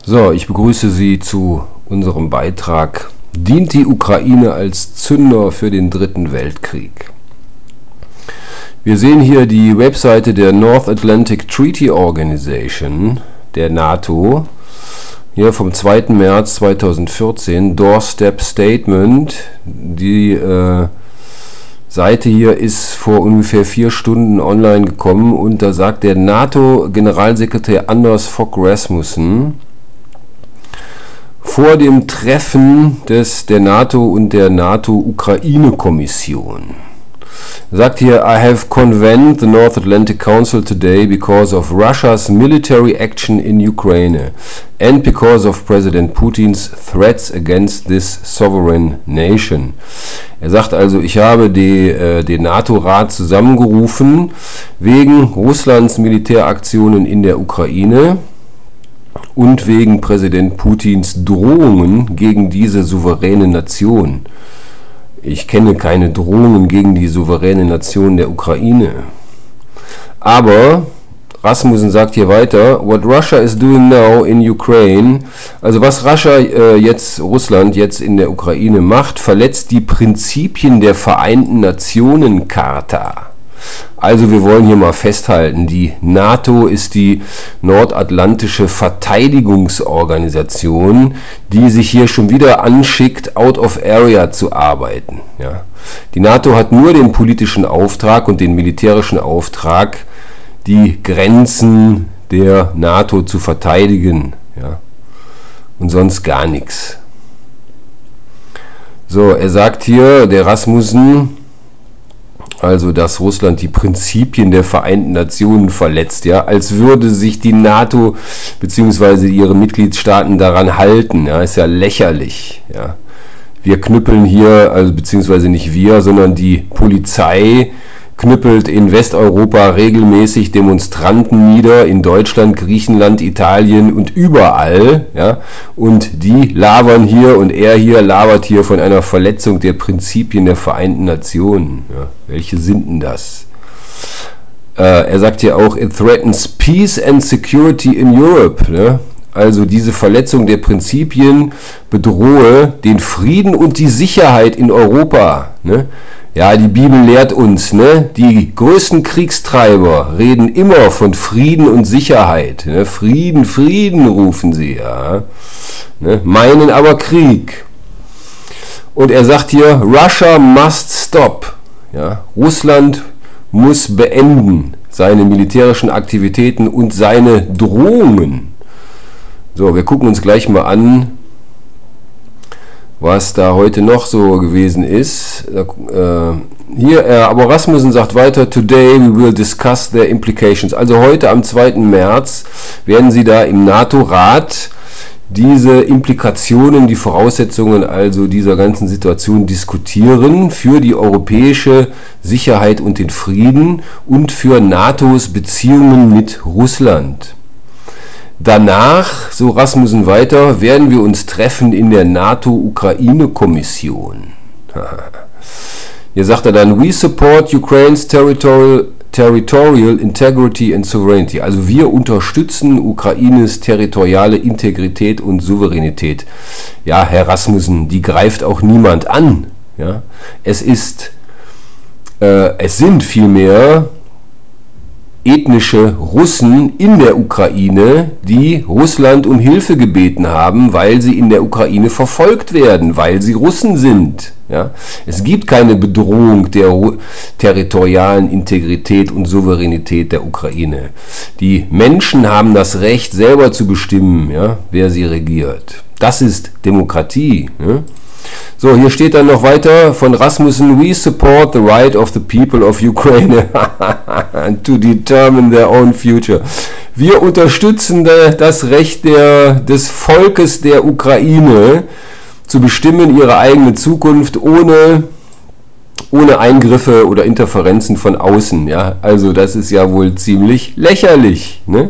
So, ich begrüße Sie zu unserem Beitrag Dient die Ukraine als Zünder für den Dritten Weltkrieg? Wir sehen hier die Webseite der North Atlantic Treaty Organization, der NATO, hier vom 2. März 2014, Doorstep Statement. Die Seite hier ist vor ungefähr 4 Stunden online gekommen und da sagt der NATO-Generalsekretär Anders Fogh Rasmussen vor dem Treffen der NATO und der NATO-Ukraine-Kommission. Er sagt hier, I have convened the North Atlantic Council today because of Russia's military action in Ukraine and because of President Putin's threats against this sovereign nation. Er sagt also, ich habe den NATO-Rat zusammengerufen wegen Russlands Militäraktionen in der Ukraine und wegen Präsident Putins Drohungen gegen diese souveräne Nation. Ich kenne keine Drohungen gegen die souveräne Nation der Ukraine. Aber Rasmussen sagt hier weiter, what Russia is doing now in Ukraine, also was Russland jetzt in der Ukraine macht, verletzt die Prinzipien der Vereinten Nationen Charta. Also wir wollen hier mal festhalten, die NATO ist die nordatlantische Verteidigungsorganisation, die sich hier schon wieder anschickt, out of area zu arbeiten. Ja. Die NATO hat nur den politischen Auftrag und den militärischen Auftrag, die Grenzen der NATO zu verteidigen. Ja. Und sonst gar nichts. So, er sagt hier, der Rasmussen, also dass Russland die Prinzipien der Vereinten Nationen verletzt, ja, als würde sich die NATO bzw. ihre Mitgliedstaaten daran halten, ja, ist ja lächerlich, ja. Wir knüppeln hier, also beziehungsweise nicht wir, sondern die Polizei knüppelt in Westeuropa regelmäßig Demonstranten nieder, in Deutschland, Griechenland, Italien und überall, ja, und die labern hier und er hier labert hier von einer Verletzung der Prinzipien der Vereinten Nationen. Ja, welche sind denn das? Er sagt hier auch, it threatens peace and security in Europe, ne? Also diese Verletzung der Prinzipien bedrohe den Frieden und die Sicherheit in Europa, ne? Ja, die Bibel lehrt uns, ne? Die größten Kriegstreiber reden immer von Frieden und Sicherheit. Ne? Frieden, Frieden rufen sie, ja. Ne? Meinen aber Krieg. Und er sagt hier, Russia must stop. Ja? Russland muss beenden seine militärischen Aktivitäten und seine Drohungen. So, wir gucken uns gleich mal an, was da heute noch so gewesen ist. Aber Rasmussen sagt weiter, today we will discuss their implications. Also heute am 2. März werden sie da im NATO-Rat diese Implikationen, die Voraussetzungen also dieser ganzen Situation diskutieren für die europäische Sicherheit und den Frieden und für NATOs Beziehungen mit Russland. Danach, so Rasmussen weiter, werden wir uns treffen in der NATO-Ukraine-Kommission. Hier sagt er dann, we support Ukraine's territorial integrity and sovereignty. Also wir unterstützen Ukraines territoriale Integrität und Souveränität. Ja, Herr Rasmussen, die greift auch niemand an. Ja? Es sind vielmehr ethnische Russen in der Ukraine, die Russland um Hilfe gebeten haben, weil sie in der Ukraine verfolgt werden, weil sie Russen sind. Ja? Es gibt keine Bedrohung der territorialen Integrität und Souveränität der Ukraine. Die Menschen haben das Recht, selber zu bestimmen, ja, wer sie regiert. Das ist Demokratie. Ja? So, hier steht dann noch weiter von Rasmussen, we support the right of the people of Ukraine to determine their own future. Wir unterstützen das Recht des Volkes der Ukraine zu bestimmen ihre eigene Zukunft ohne Eingriffe oder Interferenzen von außen. Ja? Also das ist ja wohl ziemlich lächerlich. Ne?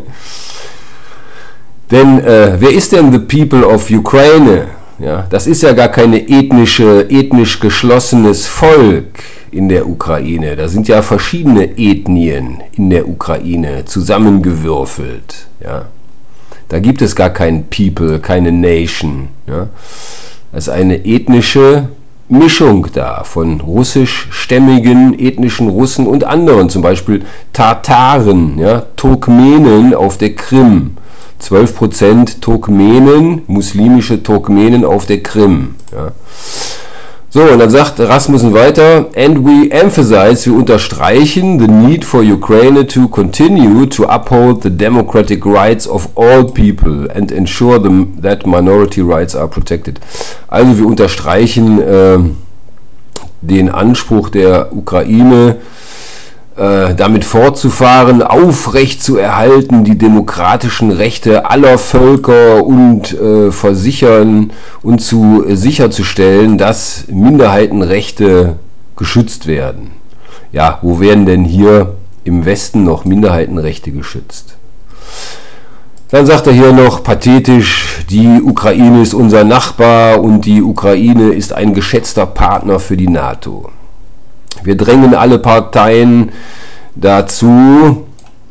Denn wer ist denn the people of Ukraine? Ja, das ist ja gar keine ethnisch geschlossenes Volk in der Ukraine. Da sind ja verschiedene Ethnien in der Ukraine zusammengewürfelt. Ja. Da gibt es gar kein People, keine Nation. Ja? Da ist eine ethnische Mischung da von russischstämmigen ethnischen Russen und anderen, zum Beispiel Tataren, ja? Turkmenen auf der Krim. 12% Turkmenen, muslimische Turkmenen auf der Krim. Ja? So, und dann sagt Rasmussen weiter, and we emphasize, wir unterstreichen the need for Ukraine to continue to uphold the democratic rights of all people and ensure that minority rights are protected. Also wir unterstreichen den Anspruch der Ukraine, damit fortzufahren, aufrecht zu erhalten, die demokratischen Rechte aller Völker und versichern und sicherzustellen, dass Minderheitenrechte geschützt werden. Ja, wo werden denn hier im Westen noch Minderheitenrechte geschützt? Dann sagt er hier noch pathetisch, die Ukraine ist unser Nachbar und die Ukraine ist ein geschätzter Partner für die NATO. Wir drängen alle Parteien dazu,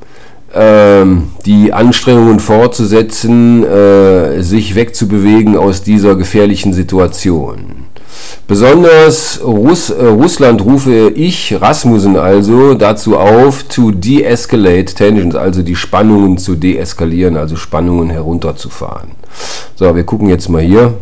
die Anstrengungen fortzusetzen, sich wegzubewegen aus dieser gefährlichen Situation. Besonders Russland rufe ich, Rasmussen also, dazu auf, to de-escalate tensions, also die Spannungen zu deeskalieren, also Spannungen herunterzufahren. So, wir gucken jetzt mal hier.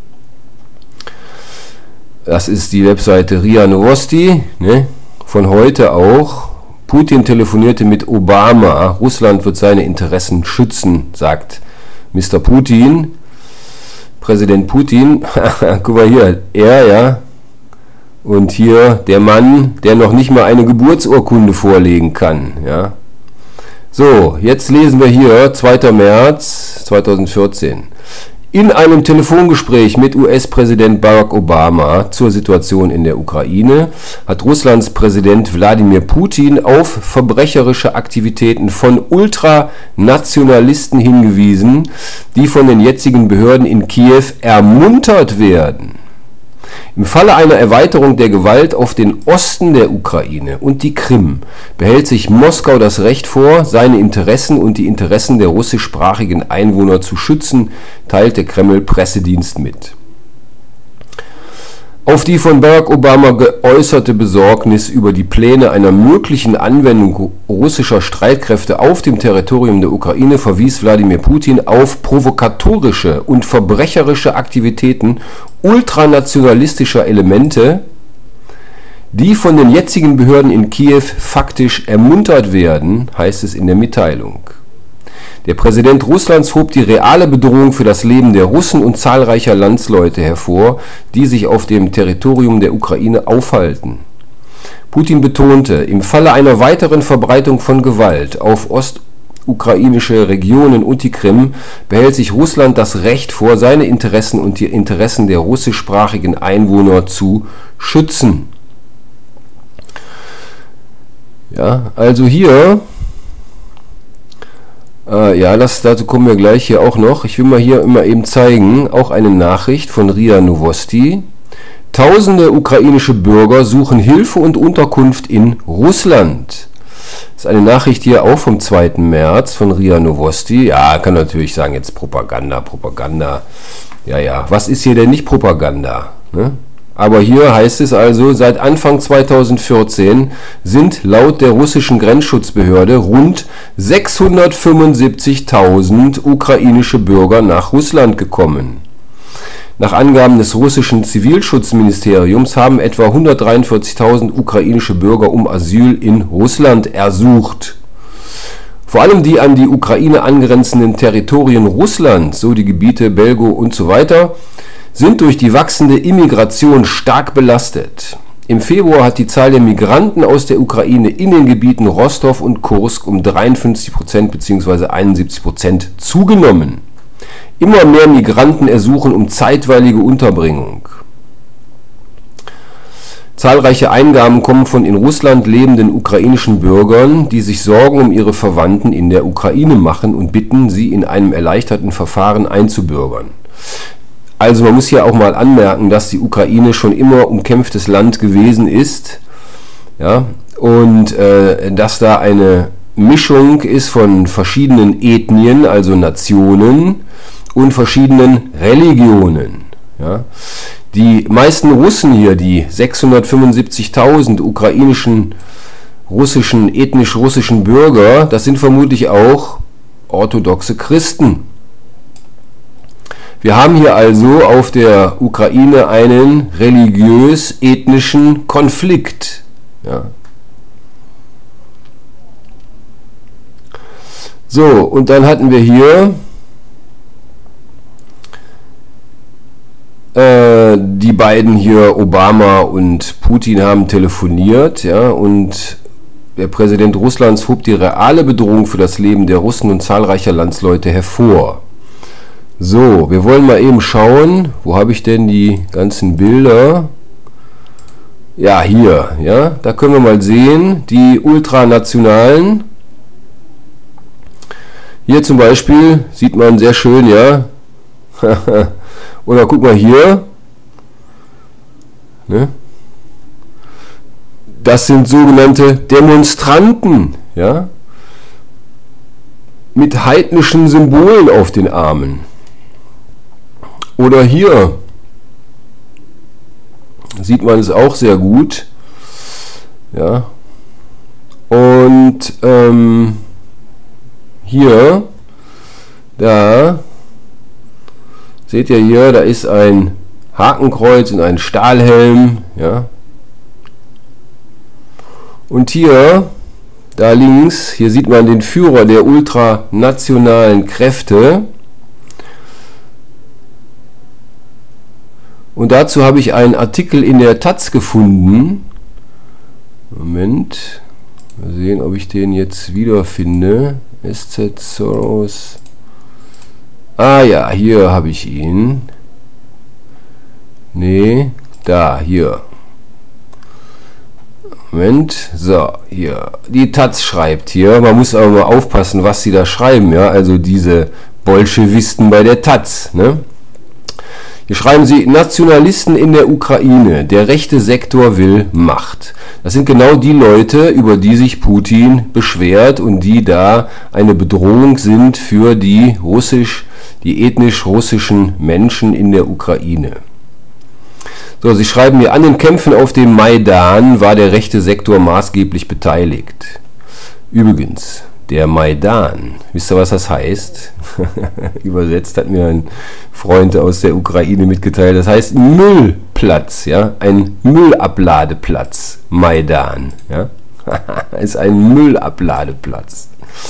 Das ist die Webseite RIA Novosti, ne? Von heute auch. Putin telefonierte mit Obama. Russland wird seine Interessen schützen, sagt Mr. Putin. Präsident Putin. Guck mal hier, er, ja. Und hier der Mann, der noch nicht mal eine Geburtsurkunde vorlegen kann, ja. So, jetzt lesen wir hier, 2. März 2014. In einem Telefongespräch mit US-Präsident Barack Obama zur Situation in der Ukraine hat Russlands Präsident Wladimir Putin auf verbrecherische Aktivitäten von Ultranationalisten hingewiesen, die von den jetzigen Behörden in Kiew ermuntert werden. Im Falle einer Erweiterung der Gewalt auf den Osten der Ukraine und die Krim behält sich Moskau das Recht vor, seine Interessen und die Interessen der russischsprachigen Einwohner zu schützen, teilt der Kreml-Pressedienst mit. Auf die von Barack Obama geäußerte Besorgnis über die Pläne einer möglichen Anwendung russischer Streitkräfte auf dem Territorium der Ukraine verwies Wladimir Putin auf provokatorische und verbrecherische Aktivitäten ultranationalistischer Elemente, die von den jetzigen Behörden in Kiew faktisch ermuntert werden, heißt es in der Mitteilung. Der Präsident Russlands hob die reale Bedrohung für das Leben der Russen und zahlreicher Landsleute hervor, die sich auf dem Territorium der Ukraine aufhalten. Putin betonte, im Falle einer weiteren Verbreitung von Gewalt auf ostukrainische Regionen und die Krim behält sich Russland das Recht vor, seine Interessen und die Interessen der russischsprachigen Einwohner zu schützen. Ja, also hier... ja, dazu kommen wir gleich hier auch noch. Ich will mal hier immer eben zeigen, auch eine Nachricht von RIA Novosti. Tausende ukrainische Bürger suchen Hilfe und Unterkunft in Russland. Das ist eine Nachricht hier auch vom 2. März von RIA Novosti. Ja, kann natürlich sagen, jetzt Propaganda. Ja, was ist hier denn nicht Propaganda? Ne? Aber hier heißt es also, seit Anfang 2014 sind laut der russischen Grenzschutzbehörde rund 675.000 ukrainische Bürger nach Russland gekommen. Nach Angaben des russischen Zivilschutzministeriums haben etwa 143.000 ukrainische Bürger um Asyl in Russland ersucht. Vor allem die an die Ukraine angrenzenden Territorien Russlands, so die Gebiete Belgo und so weiter, sind durch die wachsende Immigration stark belastet. Im Februar hat die Zahl der Migranten aus der Ukraine in den Gebieten Rostow und Kursk um 53% bzw. 71% zugenommen. Immer mehr Migranten ersuchen um zeitweilige Unterbringung. Zahlreiche Eingaben kommen von in Russland lebenden ukrainischen Bürgern, die sich Sorgen um ihre Verwandten in der Ukraine machen und bitten, sie in einem erleichterten Verfahren einzubürgern. Also man muss hier auch mal anmerken, dass die Ukraine schon immer umkämpftes Land gewesen ist, ja, und dass da eine Mischung ist von verschiedenen Ethnien, also Nationen, und verschiedenen Religionen. Ja. Die meisten Russen hier, die 675.000 ukrainischen, ethnisch-russischen Bürger, das sind vermutlich auch orthodoxe Christen. Wir haben hier also auf der Ukraine einen religiös-ethnischen Konflikt. Ja. So, und dann hatten wir hier die beiden hier, Obama und Putin, haben telefoniert, ja, und der Präsident Russlands hob die reale Bedrohung für das Leben der Russen und zahlreicher Landsleute hervor. So, wir wollen mal eben schauen, wo habe ich denn die ganzen Bilder? Ja, hier, ja, da können wir mal sehen, die Ultranationalen. Hier zum Beispiel sieht man sehr schön, ja, oder guck mal hier, ne? Das sind sogenannte Demonstranten, ja, mit heidnischen Symbolen auf den Armen. Oder hier sieht man es auch sehr gut, ja, und hier, da seht ihr hier, da ist ein Hakenkreuz und ein Stahlhelm, ja. Und hier, da links, hier sieht man den Führer der ultranationalen Kräfte. Und dazu habe ich einen Artikel in der Taz gefunden. Moment, mal sehen, ob ich den jetzt wiederfinde. SZ Soros. Ah ja, hier habe ich ihn. Nee, da, hier. Moment, so, hier. Die Taz schreibt hier, man muss aber mal aufpassen, was sie da schreiben, ja, also diese Bolschewisten bei der Taz, ne? Hier schreiben sie, Nationalisten in der Ukraine, der rechte Sektor will Macht. Das sind genau die Leute, über die sich Putin beschwert und die da eine Bedrohung sind für die ethnisch russischen Menschen in der Ukraine. So, sie schreiben mir, an den Kämpfen auf dem Maidan war der rechte Sektor maßgeblich beteiligt. Übrigens, der Maidan, wisst ihr, was das heißt? Übersetzt hat mir ein Freund aus der Ukraine mitgeteilt, das heißt Müllplatz, ja, ein Müllabladeplatz, Maidan, ja, ist ein Müllabladeplatz.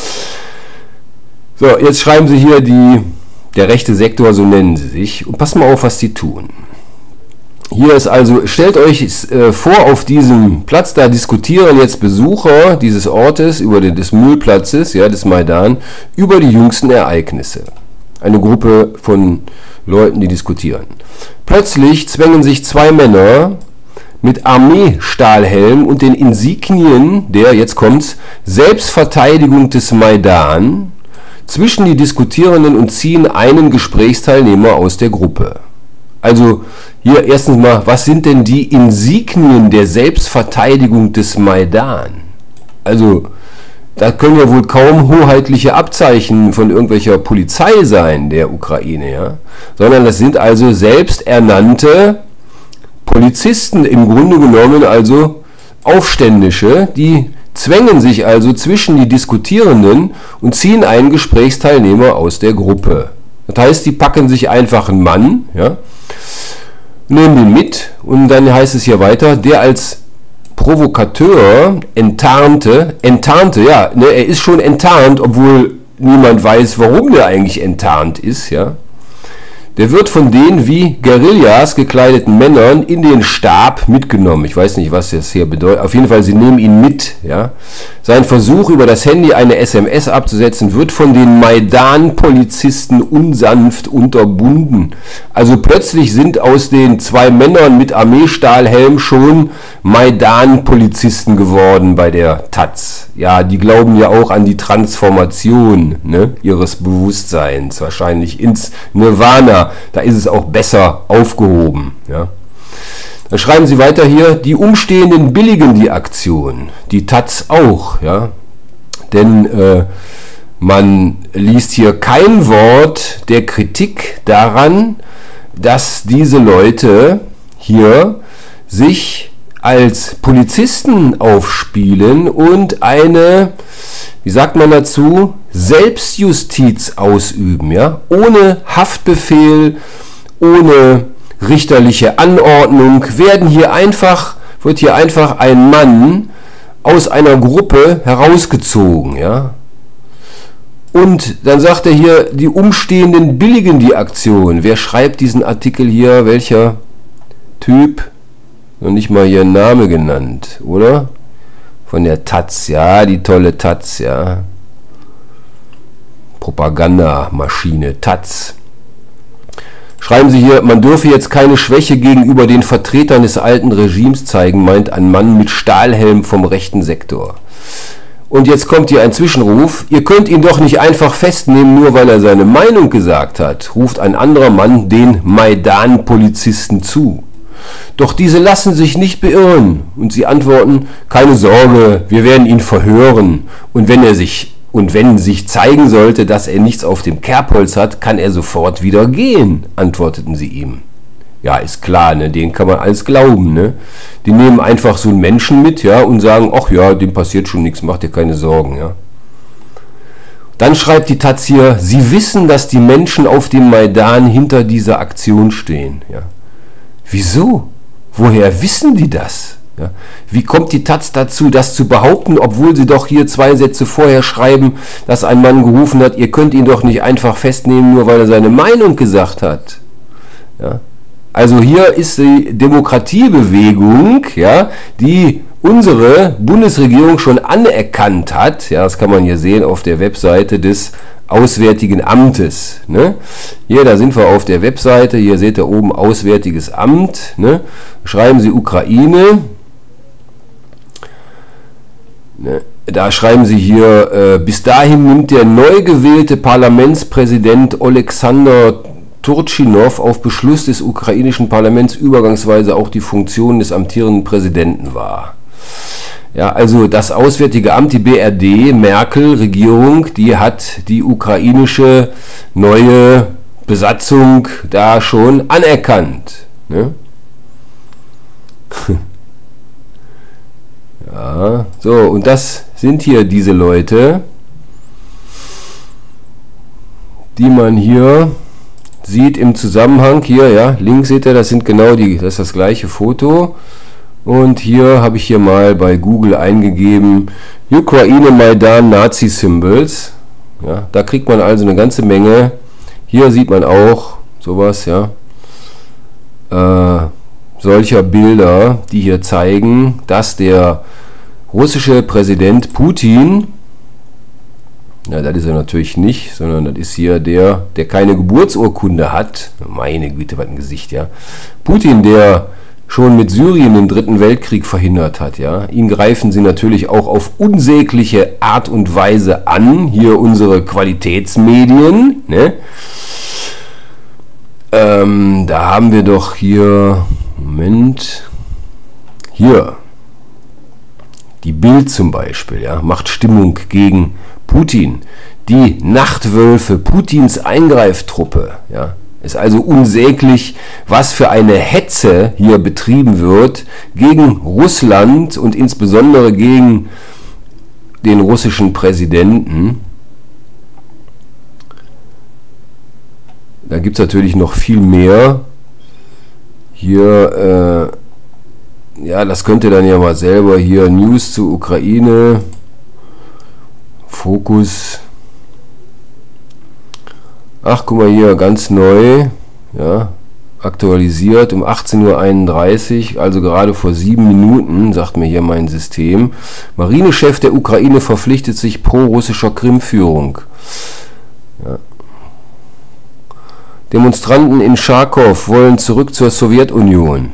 So, jetzt schreiben sie hier der rechte Sektor, so nennen sie sich, und passt mal auf, was sie tun. Hier ist also, stellt euch vor, auf diesem Platz, da diskutieren jetzt Besucher dieses Ortes, des Müllplatzes, ja, des Maidan, über die jüngsten Ereignisse. Eine Gruppe von Leuten, die diskutieren. Plötzlich zwängen sich zwei Männer mit Armeestahlhelm und den Insignien der, jetzt kommt's, Selbstverteidigung des Maidan zwischen die Diskutierenden und ziehen einen Gesprächsteilnehmer aus der Gruppe. Also hier erstens mal, was sind denn die Insignien der Selbstverteidigung des Maidan? Also da können ja wohl kaum hoheitliche Abzeichen von irgendwelcher Polizei sein, der Ukraine, ja? Sondern das sind also selbsternannte Polizisten, im Grunde genommen also Aufständische, die zwängen sich also zwischen die Diskutierenden und ziehen einen Gesprächsteilnehmer aus der Gruppe. Das heißt, die packen sich einfach einen Mann, ja, nehmen den mit und dann heißt es hier weiter, der als Provokateur enttarnte, ja, ne, er ist schon enttarnt, obwohl niemand weiß, warum der eigentlich enttarnt ist, ja. Der wird von den wie Guerillas gekleideten Männern in den Stab mitgenommen. Ich weiß nicht, was das hier bedeutet. Auf jeden Fall, sie nehmen ihn mit. Ja. Sein Versuch, über das Handy eine SMS abzusetzen, wird von den Maidan-Polizisten unsanft unterbunden. Also plötzlich sind aus den zwei Männern mit Armeestahlhelm schon Maidan-Polizisten geworden bei der Taz. Ja, die glauben ja auch an die Transformation, ne, ihres Bewusstseins, wahrscheinlich ins Nirvana. Da ist es auch besser aufgehoben. Ja. Dann schreiben sie weiter hier, die Umstehenden billigen die Aktion. Die Taz auch. Ja. denn man liest hier kein Wort der Kritik daran, dass diese Leute hier sich als Polizisten aufspielen und eine, wie sagt man dazu, Selbstjustiz ausüben, ja, ohne Haftbefehl, ohne richterliche Anordnung, wird hier einfach ein Mann aus einer Gruppe herausgezogen, ja. Und dann sagt er hier, die Umstehenden billigen die Aktion. Wer schreibt diesen Artikel hier? Welcher Typ? Noch nicht mal hier ein Name genannt, oder? Von der Taz, ja, die tolle Taz, ja. Propagandamaschine, Taz. Schreiben Sie hier, man dürfe jetzt keine Schwäche gegenüber den Vertretern des alten Regimes zeigen, meint ein Mann mit Stahlhelm vom rechten Sektor. Und jetzt kommt hier ein Zwischenruf, ihr könnt ihn doch nicht einfach festnehmen, nur weil er seine Meinung gesagt hat, ruft ein anderer Mann den Maidan-Polizisten zu. Doch diese lassen sich nicht beirren und sie antworten, keine Sorge, wir werden ihn verhören und wenn sich zeigen sollte, dass er nichts auf dem Kerbholz hat, kann er sofort wieder gehen, antworteten sie ihm. Ja, ist klar, ne? Denen kann man alles glauben, ne? Die nehmen einfach so einen Menschen mit, ja, und sagen, ach ja, dem passiert schon nichts, macht dir keine Sorgen, ja. Dann schreibt die Taz hier, sie wissen, dass die Menschen auf dem Maidan hinter dieser Aktion stehen, ja. Wieso? Woher wissen die das? Ja. Wie kommt die Taz dazu, das zu behaupten, obwohl sie doch hier 2 Sätze vorher schreiben, dass ein Mann gerufen hat, ihr könnt ihn doch nicht einfach festnehmen, nur weil er seine Meinung gesagt hat. Ja. Also hier ist die Demokratiebewegung, ja, die unsere Bundesregierung schon anerkannt hat. Ja, das kann man hier sehen auf der Webseite des Auswärtigen Amtes. Ne? Hier, da sind wir auf der Webseite. Hier seht ihr oben Auswärtiges Amt. Ne? Schreiben Sie Ukraine. Ne? Da schreiben Sie hier, bis dahin nimmt der neu gewählte Parlamentspräsident Oleksandr Turchynov auf Beschluss des ukrainischen Parlaments übergangsweise auch die Funktion des amtierenden Präsidenten wahr. Ja, also das Auswärtige Amt, die BRD, Merkel-Regierung, die hat die ukrainische neue Besatzung da schon anerkannt. Ne? Ja, so, und das sind hier diese Leute, die man hier sieht im Zusammenhang. Hier, ja, links seht ihr, das sind genau die, das ist das gleiche Foto. Und hier habe ich hier mal bei Google eingegeben, Ukraine Maidan Nazi Symbols. Ja, da kriegt man also eine ganze Menge. Hier sieht man auch sowas, ja, solcher Bilder, die hier zeigen, dass der russische Präsident Putin, ja, das ist er natürlich nicht, sondern das ist hier der keine Geburtsurkunde hat. Meine Güte, was ein Gesicht, ja. Putin, der schon mit Syrien den 3. Weltkrieg verhindert hat, ja. Ihn greifen sie natürlich auch auf unsägliche Art und Weise an. Hier unsere Qualitätsmedien, ne? Da haben wir doch hier, Moment, hier, die Bild zum Beispiel, ja, macht Stimmung gegen Putin. Die Nachtwölfe, Putins Eingreiftruppe, ja. Ist also unsäglich, was für eine Hetze hier betrieben wird gegen Russland und insbesondere gegen den russischen Präsidenten. Da gibt es natürlich noch viel mehr. Hier, ja, das könnt ihr dann ja mal selber hier, News zur Ukraine, Fokus. Ach, guck mal hier, ganz neu, ja, aktualisiert um 18:31 Uhr, also gerade vor 7 Minuten, sagt mir hier mein System. Marinechef der Ukraine verpflichtet sich pro-russischer Krimführung. Ja. Demonstranten in Charkow wollen zurück zur Sowjetunion.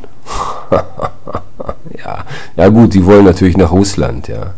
Ja, ja gut, die wollen natürlich nach Russland, ja.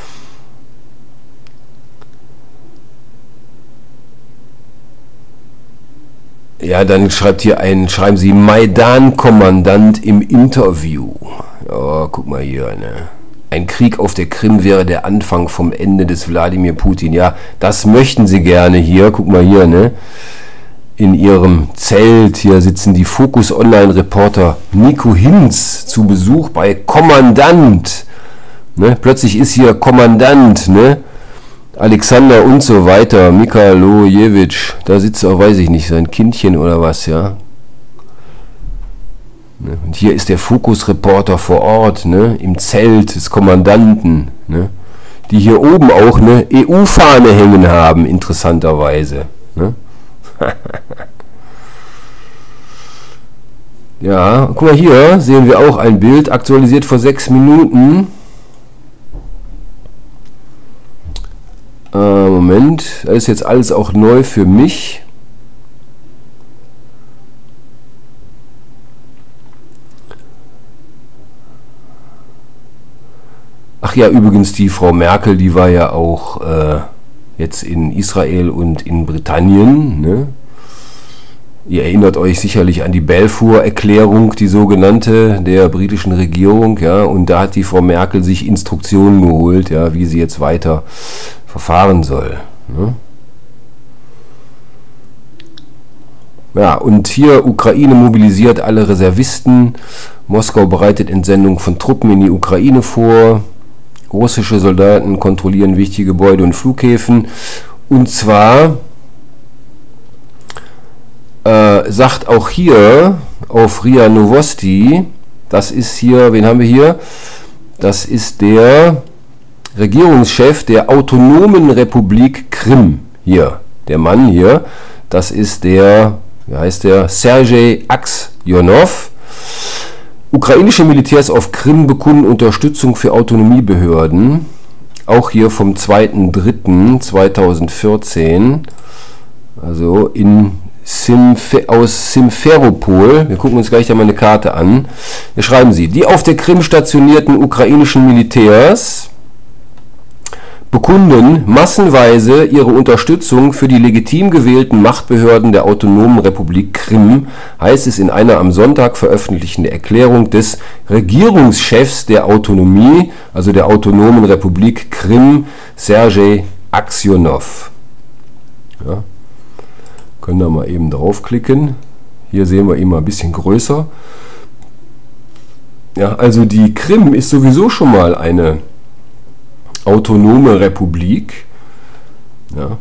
Ja, dann schreiben Sie Maidan-Kommandant im Interview. Ja, guck mal hier, ne. Ein Krieg auf der Krim wäre der Anfang vom Ende des Wladimir Putin. Ja, das möchten sie gerne hier. Guck mal hier, ne? In ihrem Zelt. Hier sitzen die Focus Online-Reporter Nico Hinz zu Besuch bei Kommandant. Ne? Plötzlich ist hier Kommandant, ne? Alexander und so weiter. Mikalojewitsch. Da sitzt auch, weiß ich nicht, sein Kindchen oder was, ja. Und hier ist der Fokus-Reporter vor Ort, ne, im Zelt des Kommandanten, ne, die hier oben auch eine EU-Fahne hängen haben, interessanterweise. Ne. Ja, guck mal, hier sehen wir auch ein Bild, aktualisiert vor 6 Minuten. Moment, das ist jetzt alles auch neu für mich. Ach ja, übrigens, die Frau Merkel, die war ja auch jetzt in Israel und in Britannien. Ne? Ihr erinnert euch sicherlich an die Balfour-Erklärung, die sogenannte, der britischen Regierung. Ja? Und da hat die Frau Merkel sich Instruktionen geholt, ja, wie sie jetzt weiter verfahren soll. Ne? Ja, und hier Ukraine mobilisiert alle Reservisten. Moskau bereitet Entsendung von Truppen in die Ukraine vor. Russische Soldaten kontrollieren wichtige Gebäude und Flughäfen. Und zwar sagt auch hier auf RIA Novosti, das ist hier, wen haben wir hier? Das ist der Regierungschef der Autonomen Republik Krim. Hier, der Mann hier, das ist der, wie heißt der? Sergei Aksjonov. Ukrainische Militärs auf Krim bekunden Unterstützung für Autonomiebehörden. Auch hier vom 2.3.2014. Also aus Simferopol. Wir gucken uns gleich da mal eine Karte an. Hier schreiben sie, die auf der Krim stationierten ukrainischen Militärs bekunden massenweise ihre Unterstützung für die legitim gewählten Machtbehörden der Autonomen Republik Krim, heißt es in einer am Sonntag veröffentlichten Erklärung des Regierungschefs der Autonomie, also der Autonomen Republik Krim, Sergei Aksjonov. Ja. Können da mal eben draufklicken. Hier sehen wir ihn mal ein bisschen größer. Ja, also die Krim ist sowieso schon mal eine autonome Republik. Ja.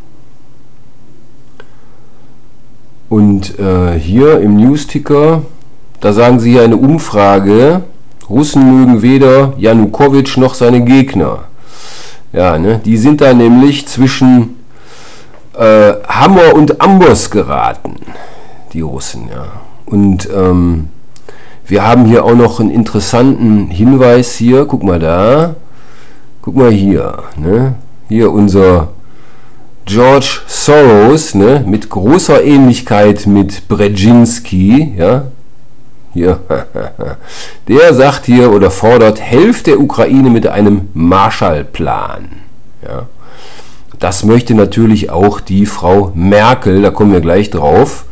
Und hier im Newsticker, da sagen sie hier eine Umfrage, Russen mögen weder Janukowitsch noch seine Gegner. Ja, ne, die sind da nämlich zwischen Hammer und Amboss geraten, die Russen. Ja. Und wir haben hier auch noch einen interessanten Hinweis hier, guck mal da. Guck mal hier, ne? Hier unser George Soros, ne? Mit großer Ähnlichkeit mit Brzezinski, ja? Hier, der sagt hier oder fordert, helft der Ukraine mit einem Marshallplan. Ja? Das möchte natürlich auch die Frau Merkel, da kommen wir gleich drauf.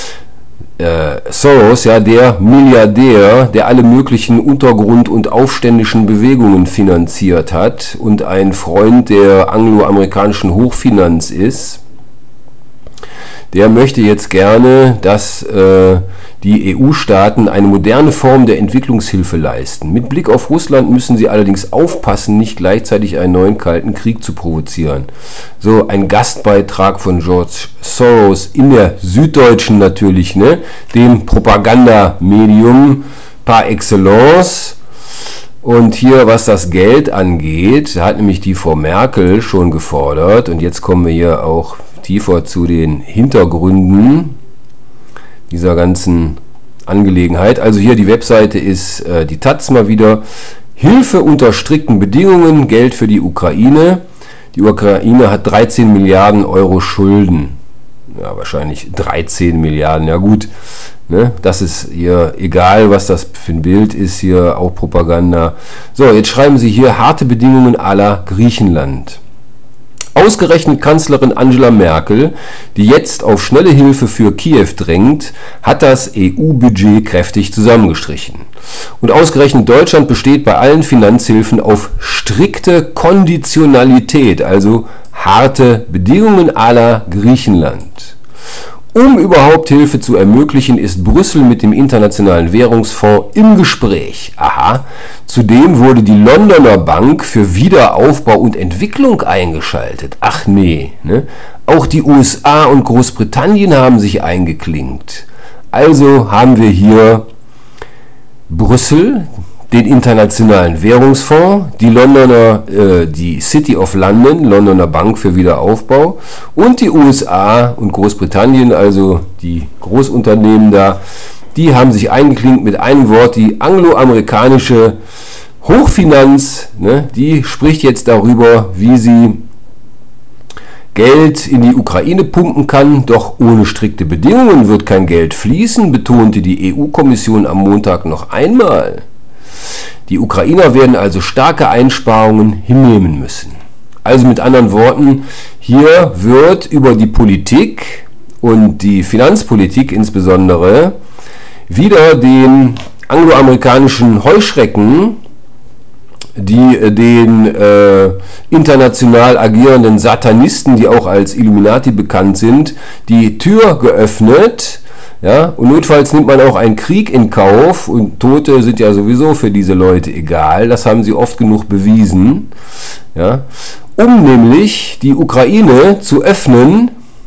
Soros, ja, der Milliardär, der alle möglichen Untergrund- und aufständischen Bewegungen finanziert hat und ein Freund der angloamerikanischen Hochfinanz ist, der möchte jetzt gerne, dass die EU-Staaten eine moderne Form der Entwicklungshilfe leisten. Mit Blick auf Russland müssen sie allerdings aufpassen, nicht gleichzeitig einen neuen Kalten Krieg zu provozieren. So ein Gastbeitrag von George Soros in der Süddeutschen natürlich, ne? Dem Propagandamedium par excellence. Und hier, was das Geld angeht, hat nämlich die Frau Merkel schon gefordert. Und jetzt kommen wir hier auch tiefer zu den Hintergründen dieser ganzen Angelegenheit. Also hier die Webseite ist die Taz mal wieder. Hilfe unter strikten Bedingungen, Geld für die Ukraine. Die Ukraine hat 13 Milliarden Euro Schulden. Ja, wahrscheinlich 13 Milliarden, ja gut. Ne? Das ist hier egal, was das für ein Bild ist, hier auch Propaganda. So, jetzt schreiben sie hier harte Bedingungen à la Griechenland. Ausgerechnet Kanzlerin Angela Merkel, die jetzt auf schnelle Hilfe für Kiew drängt, hat das EU-Budget kräftig zusammengestrichen. Und ausgerechnet Deutschland besteht bei allen Finanzhilfen auf strikte Konditionalität, also harte Bedingungen à la Griechenland. Um überhaupt Hilfe zu ermöglichen, ist Brüssel mit dem Internationalen Währungsfonds im Gespräch. Aha, zudem wurde die Londoner Bank für Wiederaufbau und Entwicklung eingeschaltet. Ach nee, ne? Auch die USA und Großbritannien haben sich eingeklinkt. Also haben wir hier Brüssel, den Internationalen Währungsfonds, die City of London, Londoner Bank für Wiederaufbau und die USA und Großbritannien, also die Großunternehmen da, die haben sich eingeklinkt mit einem Wort, die angloamerikanische Hochfinanz, ne, die spricht jetzt darüber, wie sie Geld in die Ukraine pumpen kann, doch ohne strikte Bedingungen wird kein Geld fließen, betonte die EU-Kommission am Montag noch einmal. Die Ukrainer werden also starke Einsparungen hinnehmen müssen. Also mit anderen Worten, hier wird über die Politik und die Finanzpolitik insbesondere wieder den angloamerikanischen Heuschrecken, die den international agierenden Satanisten, die auch als Illuminati bekannt sind, die Tür geöffnet. Ja, und notfalls nimmt man auch einen Krieg in Kauf und Tote sind ja sowieso für diese Leute egal, das haben sie oft genug bewiesen, ja, um nämlich die Ukraine zu öffnen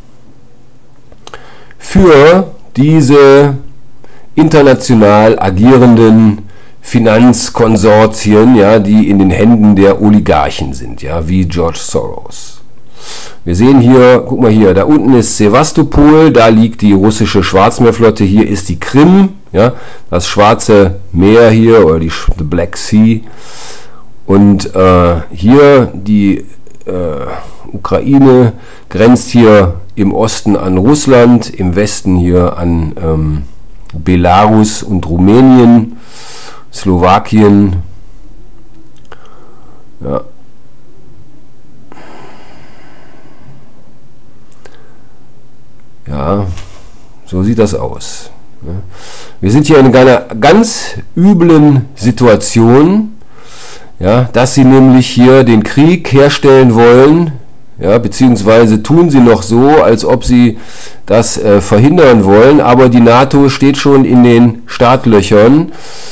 für diese international agierenden Finanzkonsortien, ja, die in den Händen der Oligarchen sind, ja, wie George Soros. Wir sehen hier, guck mal hier, da unten ist Sevastopol, da liegt die russische Schwarzmeerflotte, hier ist die Krim, ja, das Schwarze Meer hier, oder die Black Sea. Und hier die Ukraine grenzt hier im Osten an Russland, im Westen hier an Belarus und Rumänien, Slowakien. Ja. Ja, so sieht das aus. Wir sind hier in einer ganz üblen Situation, ja, dass sie nämlich hier den Krieg herstellen wollen, ja, beziehungsweise tun sie noch so, als ob sie das verhindern wollen, aber die NATO steht schon in den Startlöchern,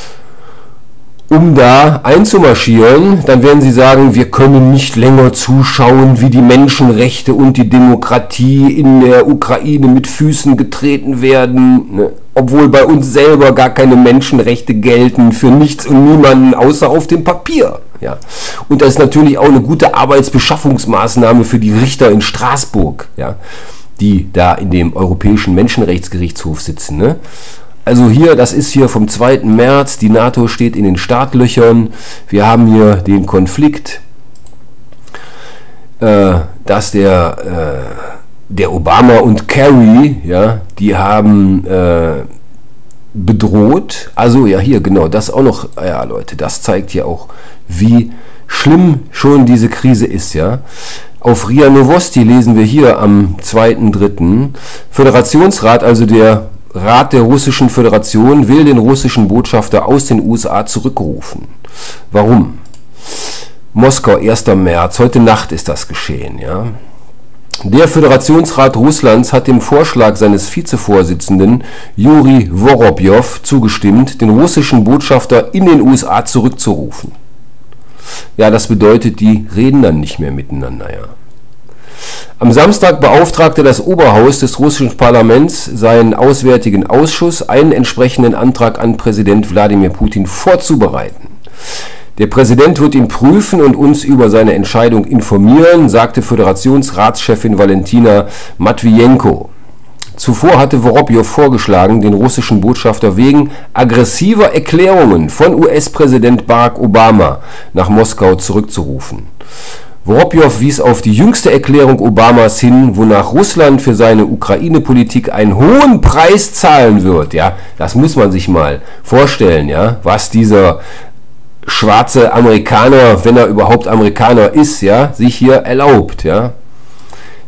um da einzumarschieren. Dann werden sie sagen, wir können nicht länger zuschauen, wie die Menschenrechte und die Demokratie in der Ukraine mit Füßen getreten werden, ne? Obwohl bei uns selber gar keine Menschenrechte gelten, für nichts und niemanden, außer auf dem Papier. Ja. Und das ist natürlich auch eine gute Arbeitsbeschaffungsmaßnahme für die Richter in Straßburg, ja, die da in dem Europäischen Menschenrechtsgerichtshof sitzen, ne? Also hier, das ist hier vom 2. März, die NATO steht in den Startlöchern, wir haben hier den Konflikt, dass der Obama und Kerry, ja, die haben bedroht, also ja hier, genau, das auch noch, ja Leute, das zeigt ja auch, wie schlimm schon diese Krise ist, ja. Auf RIA Novosti lesen wir hier am 2.3. Föderationsrat, also der Rat der Russischen Föderation, will den russischen Botschafter aus den USA zurückrufen. Warum? Moskau, 1. März, heute Nacht ist das geschehen, ja. Der Föderationsrat Russlands hat dem Vorschlag seines Vizevorsitzenden Juri Worobjow zugestimmt, den russischen Botschafter in den USA zurückzurufen. Ja, das bedeutet, die reden dann nicht mehr miteinander, ja. Am Samstag beauftragte das Oberhaus des russischen Parlaments seinen Auswärtigen Ausschuss, einen entsprechenden Antrag an Präsident Wladimir Putin vorzubereiten. Der Präsident wird ihn prüfen und uns über seine Entscheidung informieren, sagte Föderationsratschefin Valentina Matwijenko. Zuvor hatte Worobjow vorgeschlagen, den russischen Botschafter wegen aggressiver Erklärungen von US-Präsident Barack Obama nach Moskau zurückzurufen. Worobjow wies auf die jüngste Erklärung Obamas hin, wonach Russland für seine Ukraine-Politik einen hohen Preis zahlen wird. Ja, das muss man sich mal vorstellen, ja, was dieser schwarze Amerikaner, wenn er überhaupt Amerikaner ist, ja, sich hier erlaubt, ja.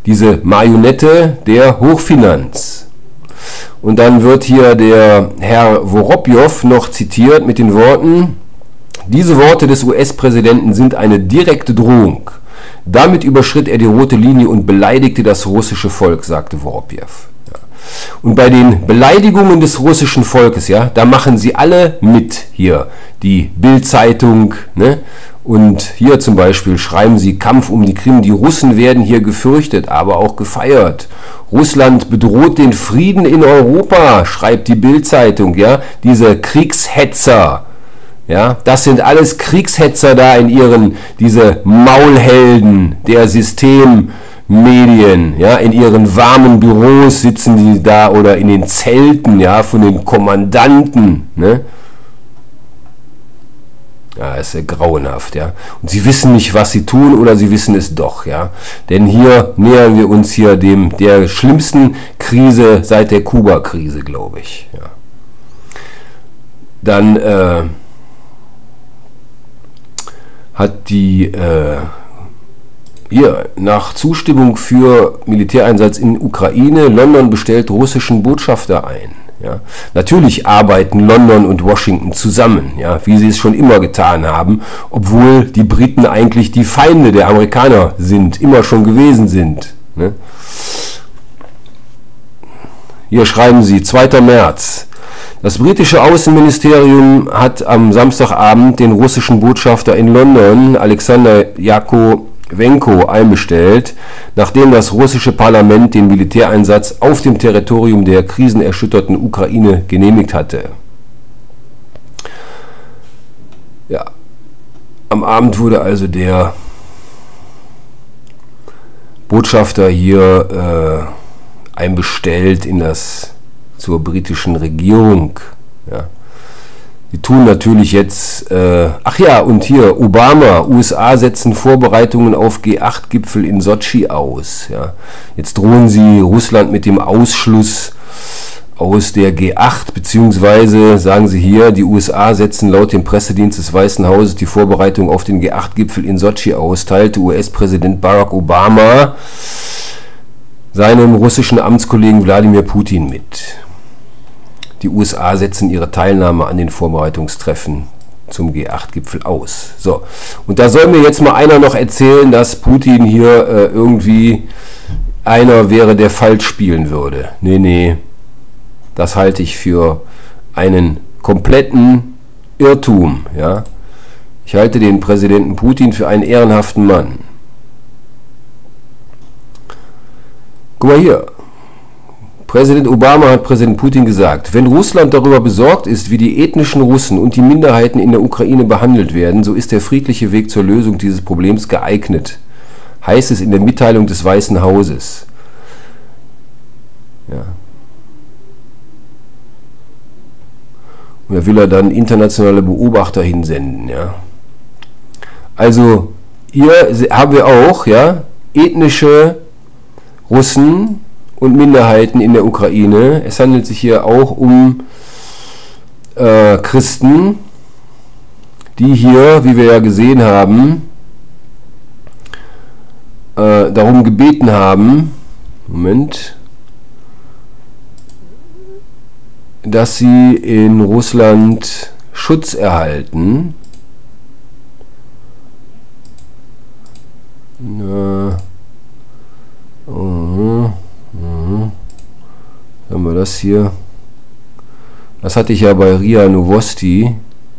diese Marionette der Hochfinanz. Und dann wird hier der Herr Worobjow noch zitiert mit den Worten: Diese Worte des US-Präsidenten sind eine direkte Drohung. Damit überschritt er die rote Linie und beleidigte das russische Volk, sagte Worobjow. Ja. Und bei den Beleidigungen des russischen Volkes, ja, da machen sie alle mit hier. Die Bild-Zeitung, ne? Und hier zum Beispiel schreiben sie: Kampf um die Krim. Die Russen werden hier gefürchtet, aber auch gefeiert. Russland bedroht den Frieden in Europa, schreibt die Bild-Zeitung. Ja? Diese Kriegshetzer, ja? Das sind alles Kriegshetzer da in ihren, diese Maulhelden der Systemmedien. Ja? In ihren warmen Büros sitzen die da oder in den Zelten, ja, von den Kommandanten. Ne? Ja, ist ja grauenhaft, ja. Und sie wissen nicht, was sie tun, oder sie wissen es doch, ja. Denn hier nähern wir uns hier der schlimmsten Krise seit der Kuba-Krise, glaube ich. Ja. Dann hat die hier nach Zustimmung für Militäreinsatz in Ukraine London bestellt russischen Botschafter ein. Ja. Natürlich arbeiten London und Washington zusammen, ja, wie sie es schon immer getan haben, obwohl die Briten eigentlich die Feinde der Amerikaner sind, immer schon gewesen sind. Ne? Hier schreiben sie, 2. März. Das britische Außenministerium hat am Samstagabend den russischen Botschafter in London, Alexander Jakowenko, einbestellt, nachdem das russische Parlament den Militäreinsatz auf dem Territorium der krisenerschütterten Ukraine genehmigt hatte. Ja, am Abend wurde also der Botschafter hier einbestellt zur britischen Regierung. Ja. Die tun natürlich jetzt, ach ja, und hier, Obama, USA setzen Vorbereitungen auf G8-Gipfel in Sotschi aus. Ja. Jetzt drohen sie Russland mit dem Ausschluss aus der G8, beziehungsweise sagen sie hier, die USA setzen laut dem Pressedienst des Weißen Hauses die Vorbereitung auf den G8-Gipfel in Sotschi aus, teilte US-Präsident Barack Obama seinem russischen Amtskollegen Wladimir Putin mit. Die USA setzen ihre Teilnahme an den Vorbereitungstreffen zum G8-Gipfel aus. So, und da soll mir jetzt mal einer noch erzählen, dass Putin hier irgendwie einer wäre, der falsch spielen würde. Nee, nee, das halte ich für einen kompletten Irrtum. Ja? Ich halte den Präsidenten Putin für einen ehrenhaften Mann. Guck mal hier. Präsident Obama hat Präsident Putin gesagt, wenn Russland darüber besorgt ist, wie die ethnischen Russen und die Minderheiten in der Ukraine behandelt werden, so ist der friedliche Weg zur Lösung dieses Problems geeignet, heißt es in der Mitteilung des Weißen Hauses. Ja. Und da will er dann internationale Beobachter hinsenden. Ja. Also hier haben wir auch, ja, ethnische Russen und Minderheiten in der Ukraine. Es handelt sich hier auch um Christen, die hier, wie wir ja gesehen haben, darum gebeten haben, dass sie in Russland Schutz erhalten. Haben wir das hier? Das hatte ich ja bei RIA Novosti.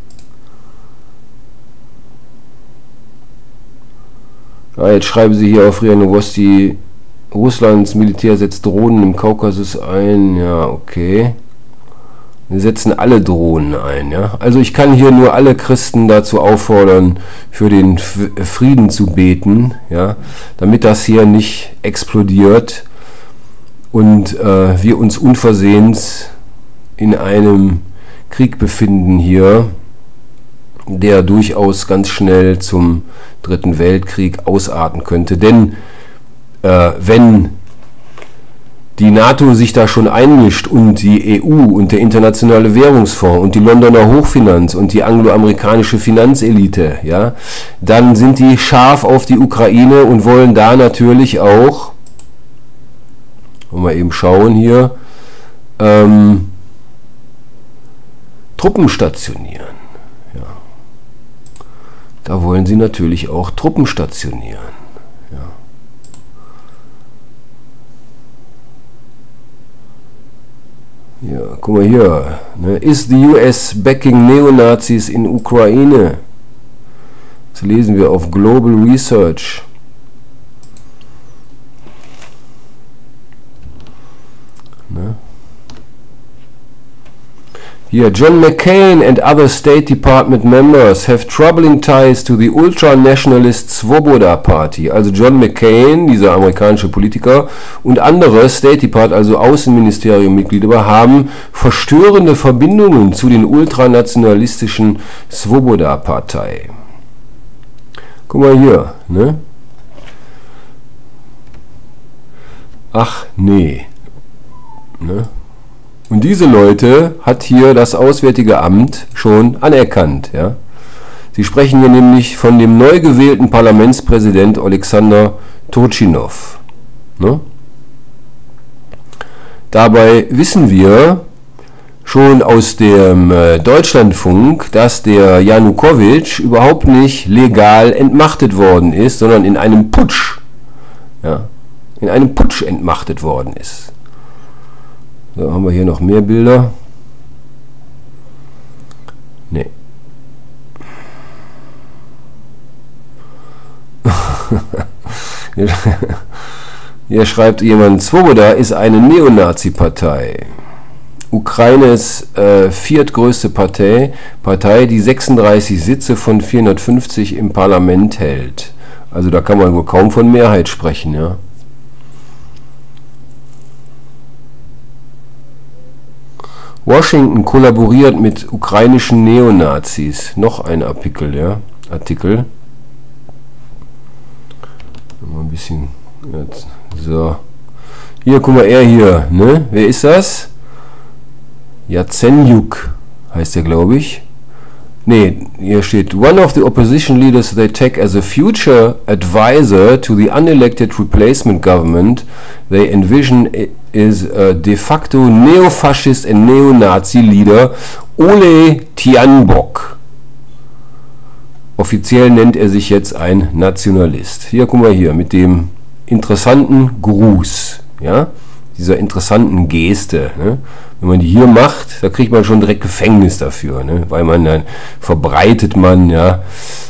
Ah, jetzt schreiben sie hier auf RIA Novosti, Russlands Militär setzt Drohnen im Kaukasus ein. Ja, okay. Wir setzen alle Drohnen ein. Ja? Also ich kann hier nur alle Christen dazu auffordern, für den Frieden zu beten, ja? Damit das hier nicht explodiert und wir uns unversehens in einem Krieg befinden hier, der durchaus ganz schnell zum Dritten Weltkrieg ausarten könnte. Denn wenn die NATO sich da schon einmischt und die EU und der Internationale Währungsfonds und die Londoner Hochfinanz und die angloamerikanische Finanzelite, ja, dann sind die scharf auf die Ukraine und wollen da natürlich auch Wollen wir eben schauen hier. Truppen stationieren. Ja. Da wollen sie natürlich auch Truppen stationieren. Ja, ja, guck mal hier. Ne? Is the US backing Neonazis in Ukraine? Das lesen wir auf Global Research. Ne? Hier, John McCain and other State Department members have troubling ties to the ultra-nationalist Svoboda Party. Also John McCain, dieser amerikanische Politiker, und andere State Department, also Außenministerium-Mitglieder, haben verstörende Verbindungen zu den ultranationalistischen Svoboda-Partei. Guck mal hier, ne? Ach, nee. Ne? Und diese Leute hat hier das Auswärtige Amt schon anerkannt. Ja? Sie sprechen hier nämlich von dem neu gewählten Parlamentspräsident Alexander Turchinov. Ne? Dabei wissen wir schon aus dem Deutschlandfunk, dass der Janukowitsch überhaupt nicht legal entmachtet worden ist, sondern in einem Putsch, ja, in einem Putsch entmachtet worden ist. So, haben wir hier noch mehr Bilder? Nee. Hier schreibt jemand, Svoboda ist eine Neonazi-Partei. Ukraines viertgrößte Partei, die 36 Sitze von 450 im Parlament hält. Also da kann man wohl kaum von Mehrheit sprechen, ja. Washington kollaboriert mit ukrainischen Neonazis. Noch ein Artikel, ja. Mal ein bisschen. So. Hier, guck mal, er hier, ne? Wer ist das? Yatsenyuk heißt er, glaube ich. Ne, hier steht, one of the opposition leaders they take as a future advisor to the unelected replacement government they envision is a de facto neo-fascist and neo-Nazi leader Ole Tianbok. Offiziell nennt er sich jetzt ein Nationalist. Hier, guck mal hier, mit dem interessanten Gruß, ja, dieser interessanten Geste, ne? Wenn man die hier macht, da kriegt man schon direkt Gefängnis dafür, ne? Weil man dann verbreitet man, ja,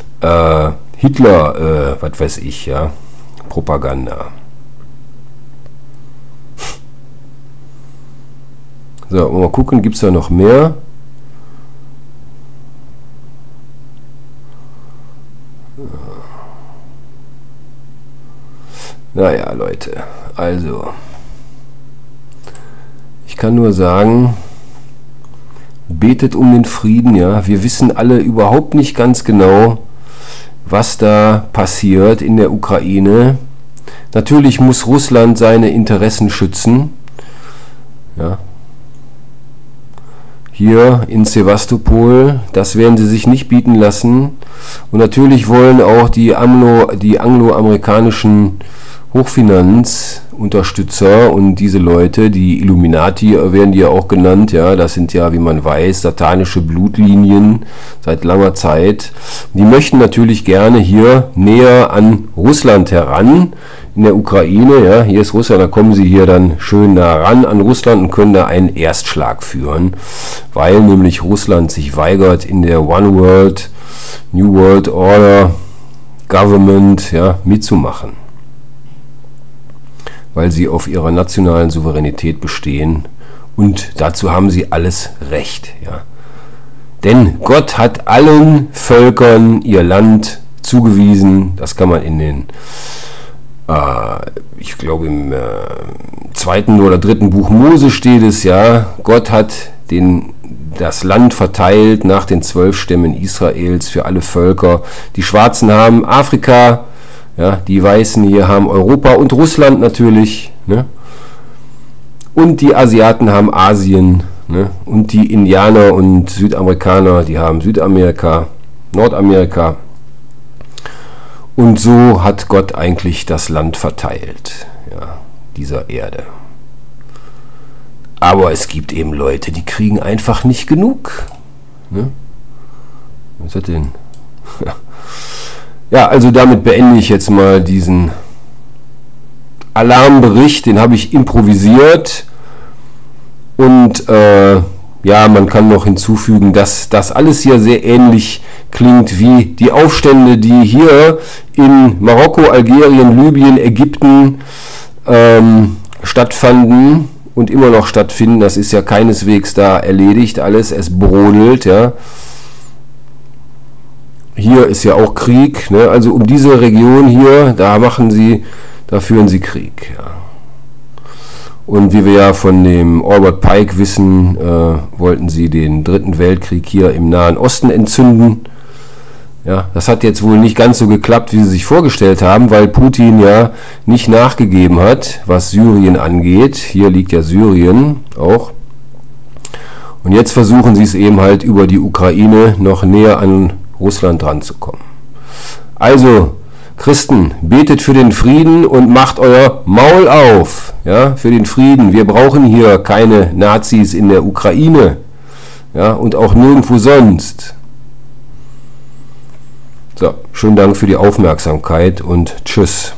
Hitler, was weiß ich, ja, Propaganda. So, mal gucken, gibt es da noch mehr? Naja, Leute, also ich kann nur sagen, betet um den Frieden, ja. Wir wissen alle überhaupt nicht ganz genau, was da passiert in der Ukraine. Natürlich muss Russland seine Interessen schützen, ja. Hier in Sewastopol, das werden sie sich nicht bieten lassen. Und natürlich wollen auch die angloamerikanischen Hochfinanzunterstützer und diese Leute, die Illuminati werden die ja auch genannt, ja, das sind ja, wie man weiß, satanische Blutlinien seit langer Zeit. Die möchten natürlich gerne hier näher an Russland heran, in der Ukraine, ja, hier ist Russland, da kommen sie hier dann schön nah ran an Russland und können da einen Erstschlag führen, weil nämlich Russland sich weigert, in der One World, New World Order Government, ja, mitzumachen. Weil sie auf ihrer nationalen Souveränität bestehen und dazu haben sie alles Recht. Ja. Denn Gott hat allen Völkern ihr Land zugewiesen, das kann man in den, ich glaube im 2. oder 3. Buch Mose steht es, ja, Gott hat das Land verteilt nach den 12 Stämmen Israels für alle Völker. Die Schwarzen haben Afrika, ja, die Weißen hier haben Europa und Russland natürlich, ne? Und die Asiaten haben Asien, ne? Und die Indianer und Südamerikaner, die haben Südamerika, Nordamerika. Und so hat Gott eigentlich das Land verteilt, ja, dieser Erde. Aber es gibt eben Leute, die kriegen einfach nicht genug. Ne? Was ist das denn? Ja, also damit beende ich jetzt mal diesen Alarmbericht. Den habe ich improvisiert. Und ja, man kann noch hinzufügen, dass das alles hier sehr ähnlich klingt wie die Aufstände, die hier in Marokko, Algerien, Libyen, Ägypten stattfanden und immer noch stattfinden. Das ist ja keineswegs da erledigt alles, es brodelt, ja. Hier ist ja auch Krieg, ne? Also um diese Region hier, da führen sie Krieg, ja. Und wie wir ja von dem Albert Pike wissen, wollten sie den Dritten Weltkrieg hier im Nahen Osten entzünden. Ja, das hat jetzt wohl nicht ganz so geklappt, wie sie sich vorgestellt haben, weil Putin ja nicht nachgegeben hat, was Syrien angeht. Hier liegt ja Syrien auch. Und jetzt versuchen sie es eben halt über die Ukraine noch näher an Russland dran zu kommen. Also, Christen, betet für den Frieden und macht euer Maul auf, ja, für den Frieden. Wir brauchen hier keine Nazis in der Ukraine, ja, und auch nirgendwo sonst. So, schönen Dank für die Aufmerksamkeit und tschüss.